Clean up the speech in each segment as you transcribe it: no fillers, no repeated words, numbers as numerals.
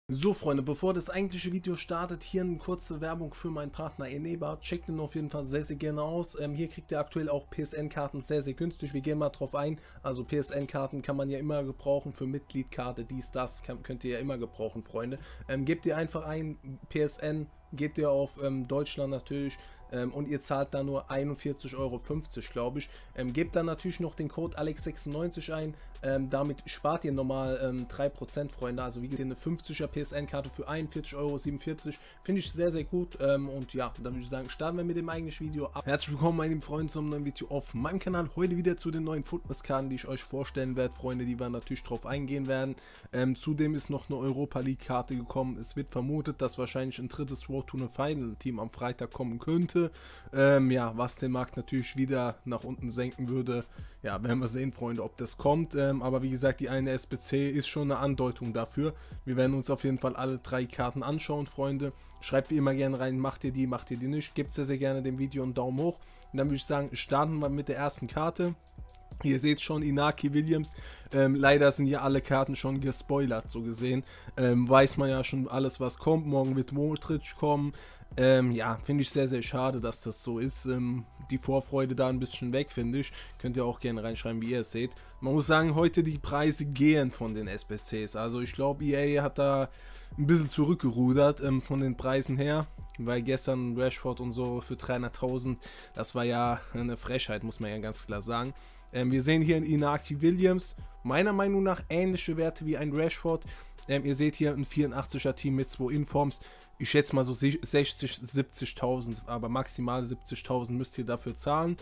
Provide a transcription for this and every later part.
So Freunde, bevor das eigentliche Video startet, hier eine kurze Werbung für meinen Partner Eneba. Checkt den auf jeden Fall sehr, sehr gerne aus. Hier kriegt ihr aktuell auch PSN-Karten sehr, sehr günstig. Wir gehen mal drauf ein. Also PSN-Karten kann man ja immer gebrauchen für Mitgliedkarte, dies, das könnt ihr ja immer gebrauchen, Freunde. Gebt ihr einfach ein, PSN, geht ihr auf Deutschland natürlich und ihr zahlt da nur 41,50 Euro, glaube ich. Gebt dann natürlich noch den Code Alex96 ein. Damit spart ihr normal 3%, Freunde. Also wie gesagt, eine 50er PSN-Karte für 41,47 Euro. Finde ich sehr, sehr gut. Und ja, dann würde ich sagen, starten wir mit dem eigentlichen Video ab. Herzlich willkommen, meine lieben Freunde, zum neuen Video auf meinem Kanal. Heute wieder zu den neuen Football-Karten, die ich euch vorstellen werde, Freunde, die wir natürlich drauf eingehen werden. Zudem ist noch eine Europa League-Karte gekommen. Es wird vermutet, dass wahrscheinlich ein drittes Road to the Final-Team am Freitag kommen könnte. Ja, was den Markt natürlich wieder nach unten senken würde. Ja, werden wir sehen, Freunde, ob das kommt. Aber wie gesagt, die eine SBC ist schon eine Andeutung dafür. Wir werden uns auf jeden Fall alle drei Karten anschauen, Freunde. Schreibt wie immer gerne rein, macht ihr die nicht. Gebt sehr, sehr gerne dem Video einen Daumen hoch. Und dann würde ich sagen, starten wir mit der ersten Karte. Ihr seht schon, Inaki Williams, leider sind ja alle Karten schon gespoilert, so gesehen. Weiß man ja schon alles, was kommt. Morgen wird Modric kommen. Ja, finde ich sehr, sehr schade, dass das so ist. Die Vorfreude da ein bisschen weg, finde ich. Könnt ihr auch gerne reinschreiben, wie ihr es seht. Man muss sagen, heute die Preise gehen von den SBCs. Also ich glaube, EA hat da ein bisschen zurückgerudert von den Preisen her. Weil gestern Rashford und so für 300.000, das war ja eine Frechheit, muss man ja ganz klar sagen. Wir sehen hier einen Inaki Williams, meiner Meinung nach ähnliche Werte wie ein Rashford. Ihr seht hier ein 84er Team mit 2 Informs. Ich schätze mal so 60.000, 70.000, aber maximal 70.000 müsst ihr dafür zahlen.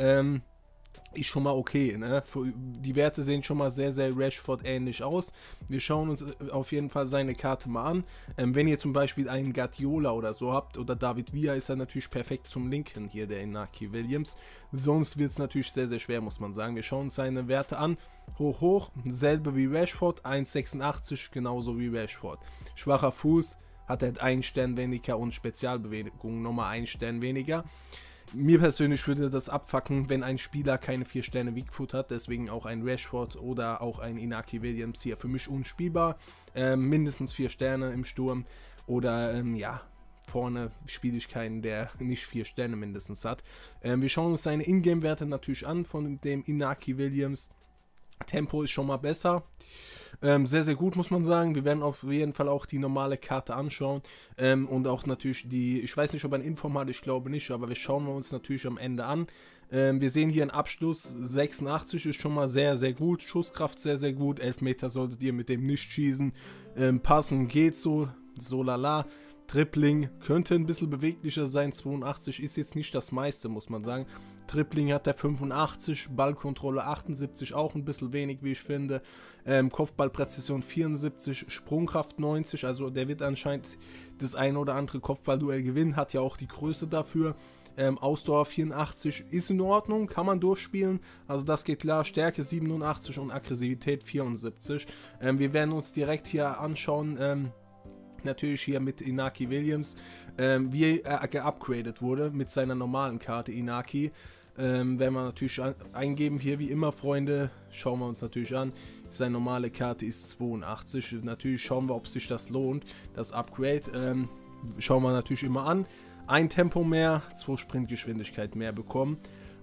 Ist schon mal okay, ne? Die Werte sehen schon mal sehr, sehr Rashford ähnlich aus. Wir schauen uns auf jeden Fall seine Karte mal an. Wenn ihr zum Beispiel einen Guardiola oder so habt oder David Villa, ist er natürlich perfekt zum Linken hier, der Inaki Williams. Sonst wird es natürlich sehr, sehr schwer, muss man sagen. Wir schauen uns seine Werte an. Hoch, hoch, selbe wie Rashford, 1,86, genauso wie Rashford. Schwacher Fuß, hat er 1 Stern weniger und Spezialbewegung nochmal 1 Stern weniger. Mir persönlich würde das abfacken, wenn ein Spieler keine 4 Sterne Weakfoot hat, deswegen auch ein Rashford oder auch ein Inaki Williams hier für mich unspielbar. Mindestens 4 Sterne im Sturm oder ja, vorne spiele ich keinen, der nicht 4 Sterne mindestens hat. Wir schauen uns seine Ingame-Werte natürlich an von dem Inaki Williams. Tempo ist schon mal besser. Sehr, sehr gut, muss man sagen. Wir werden auf jeden Fall auch die normale Karte anschauen. Und auch natürlich die, ich weiß nicht, ob er ein Inform hat, ich glaube nicht, aber wir schauen uns natürlich am Ende an. Wir sehen hier einen Abschluss, 86 ist schon mal sehr, sehr gut. Schusskraft sehr, sehr gut. 11 Meter solltet ihr mit dem nicht schießen. Passen geht so lala. Dribbling könnte ein bisschen beweglicher sein, 82 ist jetzt nicht das meiste, muss man sagen. Dribbling hat er 85, Ballkontrolle 78, auch ein bisschen wenig, wie ich finde. Kopfballpräzision 74, Sprungkraft 90, also der wird anscheinend das ein oder andere Kopfballduell gewinnen, hat ja auch die Größe dafür. Ausdauer 84 ist in Ordnung, kann man durchspielen, also das geht klar. Stärke 87 und Aggressivität 74. Wir werden uns direkt hier anschauen, natürlich hier mit Inaki Williams, wie er geupgradet wurde mit seiner normalen Karte Inaki. Werden wir natürlich eingeben hier wie immer, Freunde, schauen wir uns natürlich an. Seine normale Karte ist 82, natürlich schauen wir, ob sich das lohnt, das Upgrade. Schauen wir natürlich immer an. Ein Tempo mehr, 2 Sprintgeschwindigkeit mehr bekommen,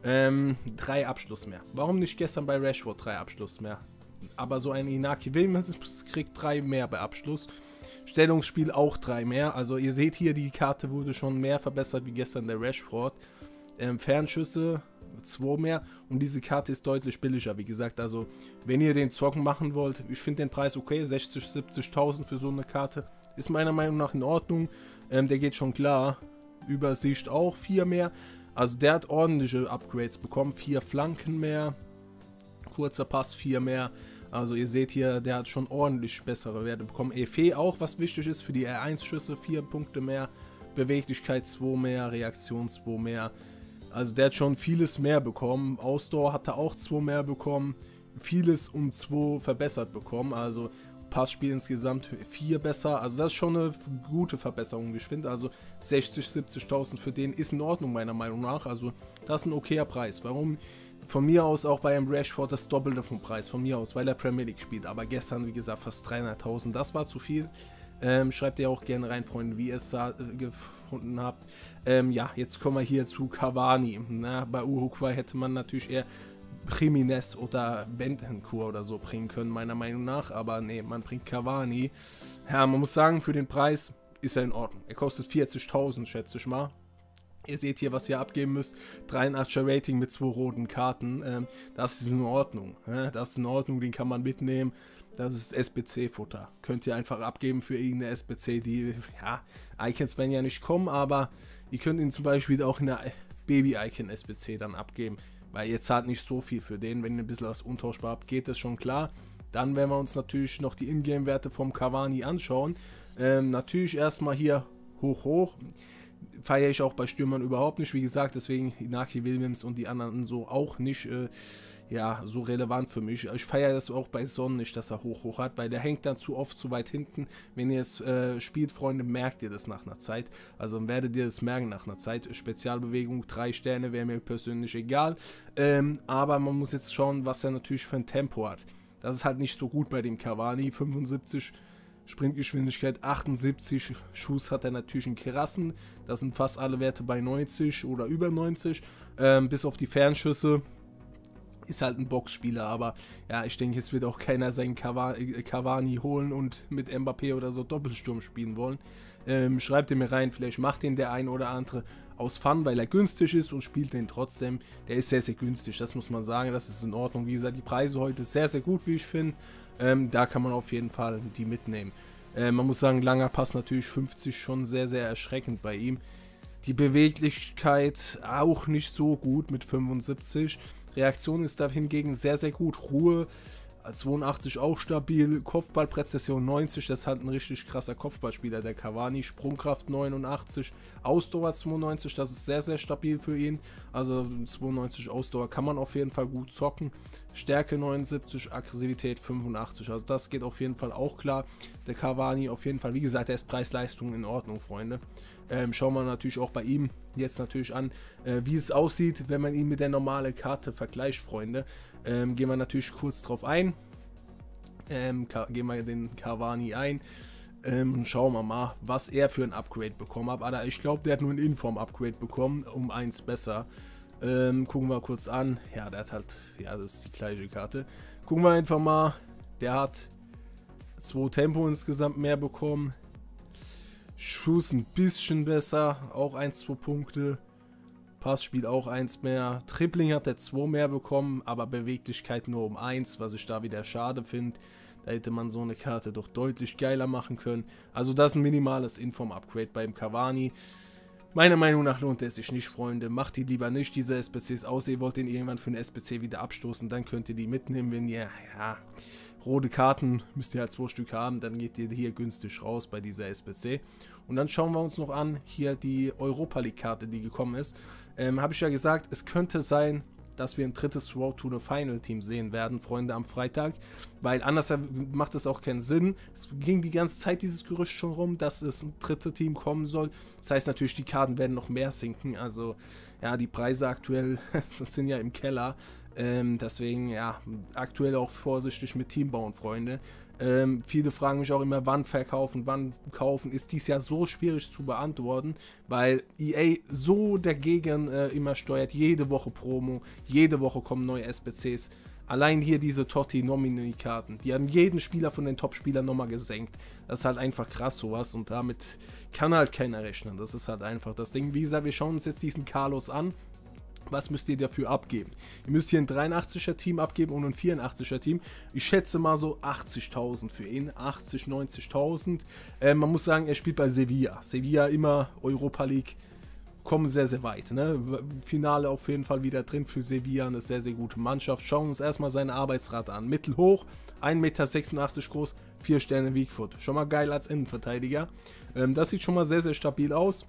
3 Abschluss mehr. Warum nicht gestern bei Rashford 3 Abschluss mehr? Aber so ein Inaki Williams kriegt 3 mehr bei Abschluss. Stellungsspiel auch 3 mehr. Also ihr seht hier, die Karte wurde schon mehr verbessert wie gestern der Rashford. Fernschüsse 2 mehr. Und diese Karte ist deutlich billiger, wie gesagt. Also wenn ihr den Zocken machen wollt, ich finde den Preis okay. 60.000, 70.000 für so eine Karte ist meiner Meinung nach in Ordnung. Der geht schon klar. Übersicht auch 4 mehr. Also der hat ordentliche Upgrades bekommen. 4 Flanken mehr. Kurzer Pass 4 mehr. Also ihr seht hier, der hat schon ordentlich bessere Werte bekommen. EFE auch, was wichtig ist für die R1-Schüsse, 4 Punkte mehr. Beweglichkeit 2 mehr, Reaktion 2 mehr. Also der hat schon vieles mehr bekommen. Ausdauer hat er auch 2 mehr bekommen. Vieles um 2 verbessert bekommen. Also Passspiel insgesamt 4 besser. Also das ist schon eine gute Verbesserung, wie ich finde. Also 60.000, 70.000 für den ist in Ordnung, meiner Meinung nach. Also das ist ein okayer Preis. Warum? Von mir aus auch bei einem Rashford das Doppelte vom Preis, von mir aus, weil er Premier League spielt. Aber gestern, wie gesagt, fast 300.000, das war zu viel. Schreibt ihr auch gerne rein, Freunde, wie ihr es gefunden habt. Ja, jetzt kommen wir hier zu Cavani. Na, bei Uruguay hätte man natürlich eher Jiménez oder Bentancur oder so bringen können, meiner Meinung nach. Aber nee, man bringt Cavani. Ja, man muss sagen, für den Preis ist er in Ordnung. Er kostet 40.000, schätze ich mal. Ihr seht hier, was ihr abgeben müsst. 83er Rating mit 2 roten Karten. Das ist in Ordnung. Das ist in Ordnung, den kann man mitnehmen. Das ist SBC-Futter. Könnt ihr einfach abgeben für irgendeine SBC, die, ja, Icons werden ja nicht kommen, aber ihr könnt ihn zum Beispiel auch in der Baby-Icon-SBC dann abgeben. Weil ihr zahlt nicht so viel für den. Wenn ihr ein bisschen was untauschbar habt, geht das schon klar. Dann werden wir uns natürlich noch die Ingame-Werte vom Cavani anschauen. Natürlich erstmal hier hoch. Feiere ich auch bei Stürmern überhaupt nicht, wie gesagt, deswegen Inaki Williams und die anderen so auch nicht, ja, so relevant für mich. Ich feiere das auch bei Son nicht, dass er hoch hat, weil der hängt dann zu oft zu weit hinten. Wenn ihr es spielt, Freunde, merkt ihr das nach einer Zeit. Also dann werdet ihr das merken nach einer Zeit. Spezialbewegung, 3 Sterne, wäre mir persönlich egal. Aber man muss jetzt schauen, was er natürlich für ein Tempo hat. Das ist halt nicht so gut bei dem Cavani, 75 Sprintgeschwindigkeit, 78 Schuss hat er natürlich einen krassen, das sind fast alle Werte bei 90 oder über 90, bis auf die Fernschüsse, ist halt ein Boxspieler, aber ja, ich denke, es wird auch keiner seinen Cavani holen und mit Mbappé oder so Doppelsturm spielen wollen. Schreibt ihr mir rein, vielleicht macht den der ein oder andere aus Fun, weil er günstig ist und spielt den trotzdem. Der ist sehr, sehr günstig, das muss man sagen, das ist in Ordnung. Wie gesagt, die Preise heute sehr, sehr gut, wie ich finde. Da kann man auf jeden Fall die mitnehmen. Man muss sagen, langer Pass natürlich 50 schon sehr, sehr erschreckend bei ihm. Die Beweglichkeit auch nicht so gut mit 75. Reaktion ist da hingegen sehr, sehr gut. Ruhe 82 auch stabil. Kopfballpräzision 90, das ist halt ein richtig krasser Kopfballspieler, der Cavani. Sprungkraft 89, Ausdauer 92, das ist sehr, sehr stabil für ihn. Also 92 Ausdauer kann man auf jeden Fall gut zocken. Stärke 79, Aggressivität 85, also das geht auf jeden Fall auch klar. Der Cavani auf jeden Fall, wie gesagt, der ist Preis-Leistung in Ordnung, Freunde. Schauen wir natürlich auch bei ihm jetzt natürlich an, wie es aussieht, wenn man ihn mit der normalen Karte vergleicht, Freunde. Gehen wir natürlich kurz drauf ein. Gehen wir den Cavani ein. Und schauen wir mal, was er für ein Upgrade bekommen hat. Aber ich glaube, der hat nur ein Inform-Upgrade bekommen, um 1 besser. Gucken wir kurz an. Ja, der hat halt, ja, das ist die gleiche Karte. Gucken wir einfach mal. Der hat 2 Tempo insgesamt mehr bekommen. Schuss ein bisschen besser, auch 1-2 Punkte. Passspiel auch 1 mehr. Tripling hat er 2 mehr bekommen, aber Beweglichkeit nur um 1, was ich da wieder schade finde. Da hätte man so eine Karte doch deutlich geiler machen können. Also das ist ein minimales Inform-Upgrade beim Cavani. Meiner Meinung nach lohnt es sich nicht, Freunde. Macht die lieber nicht, diese SBCs aus. Ihr wollt den irgendwann für eine SBC wieder abstoßen, dann könnt ihr die mitnehmen, wenn ihr, ja, rote Karten müsst ihr halt 2 Stück haben, dann geht ihr hier günstig raus bei dieser SBC. Und dann schauen wir uns noch an, hier die Europa League Karte, die gekommen ist. Habe ich ja gesagt, es könnte sein, dass wir ein drittes Road to the Final Team sehen werden, Freunde, am Freitag, weil anders macht es auch keinen Sinn. Es ging die ganze Zeit dieses Gerücht schon rum, dass es ein drittes Team kommen soll. Das heißt natürlich, die Karten werden noch mehr sinken, also ja, die Preise aktuell sind ja im Keller. Deswegen, ja, aktuell auch vorsichtig mit Team bauen, Freunde. Viele fragen mich auch immer, wann verkaufen, wann kaufen. Ist dies ja so schwierig zu beantworten, weil EA so dagegen immer steuert. Jede Woche Promo, jede Woche kommen neue SBCs. Allein hier diese Totti-Nomini-Karten, die haben jeden Spieler von den Top-Spielern nochmal gesenkt. Das ist halt einfach krass sowas und damit kann halt keiner rechnen. Das ist halt einfach das Ding. Wie gesagt, wir schauen uns jetzt diesen Carlos an. Was müsst ihr dafür abgeben? Ihr müsst hier ein 83er Team abgeben und ein 84er Team. Ich schätze mal so 80.000 für ihn. 80, 90.000. Man muss sagen, er spielt bei Sevilla. Sevilla immer Europa League. Kommen sehr, sehr weit. Ne? Finale auf jeden Fall wieder drin für Sevilla. Eine sehr, sehr gute Mannschaft. Schauen wir uns erstmal seine Arbeitsrate an. Mittelhoch, 1,86 Meter groß, 4 Sterne Weakfoot. Schon mal geil als Innenverteidiger. Das sieht schon mal sehr, sehr stabil aus.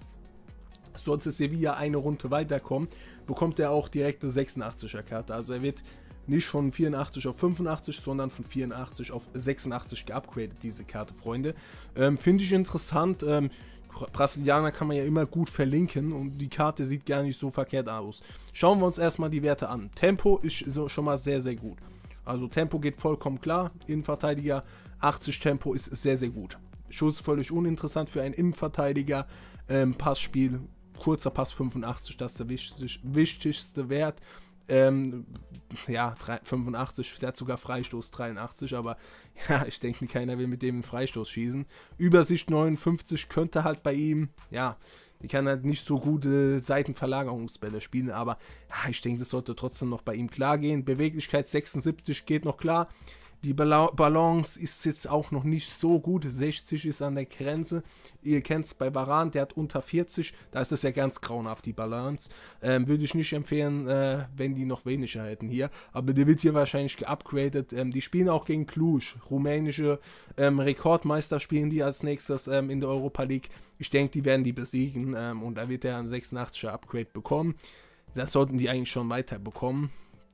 Sollte Sevilla eine Runde weiterkommen, bekommt er auch direkt eine 86er Karte. Also er wird nicht von 84 auf 85, sondern von 84 auf 86 geupgradet, diese Karte, Freunde. Finde ich interessant. Brasilianer kann man ja immer gut verlinken und die Karte sieht gar nicht so verkehrt aus. Schauen wir uns erstmal die Werte an. Tempo ist so schon mal sehr, sehr gut. Also Tempo geht vollkommen klar. Innenverteidiger 80 Tempo ist sehr, sehr gut. Schuss völlig uninteressant für einen Innenverteidiger. Passspiel, kurzer Pass 85, das ist der wichtigste Wert. Ja, 85, der hat sogar Freistoß 83, aber ja, ich denke, keiner will mit dem einen Freistoß schießen. Übersicht 59 könnte halt bei ihm, ja, die kann halt nicht so gute Seitenverlagerungsbälle spielen, aber ja, ich denke, das sollte trotzdem noch bei ihm klar gehen. Beweglichkeit 76 geht noch klar. Die Balance ist jetzt auch noch nicht so gut. 60 ist an der Grenze. Ihr kennt es bei Varane, der hat unter 40. Da ist das ja ganz grauenhaft, die Balance. Würde ich nicht empfehlen, wenn die noch weniger hätten hier. Aber der wird hier wahrscheinlich geupgradet. Die spielen auch gegen Cluj. Rumänische Rekordmeister spielen die als nächstes in der Europa League. Ich denke, die werden die besiegen. Und da wird er ein 86er Upgrade bekommen. Das sollten die eigentlich schon weiter bekommen.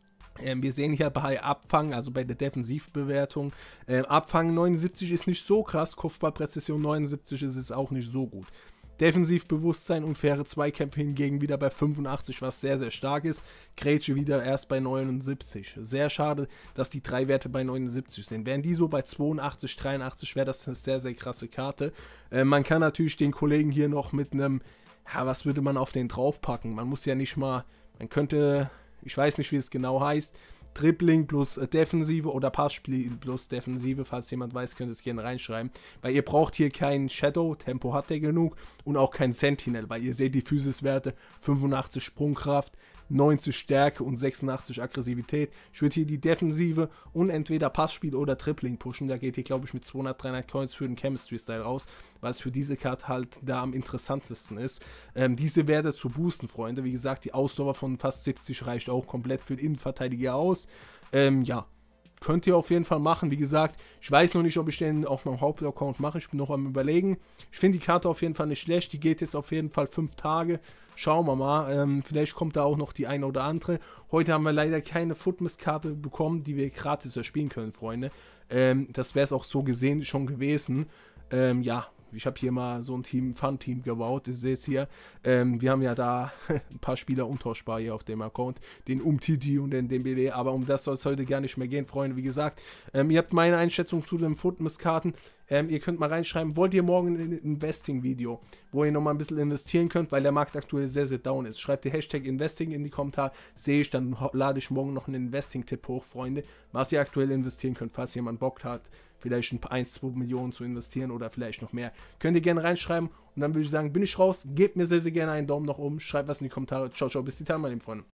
Wir sehen hier bei Abfang, also bei der Defensivbewertung, Abfang 79 ist nicht so krass, Kopfballpräzision 79 ist es auch nicht so gut. Defensivbewusstsein und faire Zweikämpfe hingegen wieder bei 85, was sehr, sehr stark ist. Grätsche wieder erst bei 79. Sehr schade, dass die drei Werte bei 79 sind. Wären die so bei 82, 83, wäre das eine sehr, sehr krasse Karte. Man kann natürlich den Kollegen hier noch mit einem, ja, was würde man auf den draufpacken? Man muss ja nicht mal, man könnte... Ich weiß nicht, wie es genau heißt. Dribbling plus Defensive oder Passspiel plus Defensive. Falls jemand weiß, könnt ihr es gerne reinschreiben. Weil ihr braucht hier keinen Shadow, Tempo hat der genug. Und auch kein Sentinel, weil ihr seht die Physiswerte. 85 Sprungkraft, 90 Stärke und 86 Aggressivität. Ich würde hier die Defensive und entweder Passspiel oder Dribbling pushen. Da geht hier, glaube ich, mit 200, 300 Coins für den Chemistry-Style raus, weil es für diese Karte halt da am interessantesten ist. Diese Werte zu boosten, Freunde. Wie gesagt, die Ausdauer von fast 70 reicht auch komplett für den Innenverteidiger aus. Ja. Könnt ihr auf jeden Fall machen. Wie gesagt, ich weiß noch nicht, ob ich den auf meinem Hauptaccount mache. Ich bin noch am Überlegen. Ich finde die Karte auf jeden Fall nicht schlecht. Die geht jetzt auf jeden Fall 5 Tage. Schauen wir mal. Vielleicht kommt da auch noch die eine oder andere. Heute haben wir leider keine Footmiss-Karte bekommen, die wir gratis erspielen können, Freunde. Das wäre es auch so gesehen schon gewesen. Ja. Ich habe hier mal so ein Fun-Team gebaut. Ihr seht es hier. Wir haben ja da ein paar Spieler untauschbar hier auf dem Account. Den Umtiti und den Dembele. Aber um das soll es heute gar nicht mehr gehen, Freunde. Wie gesagt, ihr habt meine Einschätzung zu den Footmiss-Karten. Ihr könnt mal reinschreiben, wollt ihr morgen ein Investing-Video, wo ihr nochmal ein bisschen investieren könnt, weil der Markt aktuell sehr, sehr down ist. Schreibt ihr Hashtag Investing in die Kommentare. Sehe ich, dann lade ich morgen noch einen Investing-Tipp hoch, Freunde. Was ihr aktuell investieren könnt, falls jemand Bock hat. Vielleicht 1-2 Millionen zu investieren oder vielleicht noch mehr. Könnt ihr gerne reinschreiben und dann würde ich sagen, bin ich raus. Gebt mir sehr, sehr gerne einen Daumen nach oben. Schreibt was in die Kommentare. Ciao, ciao, bis die Tage, meine lieben Freunde.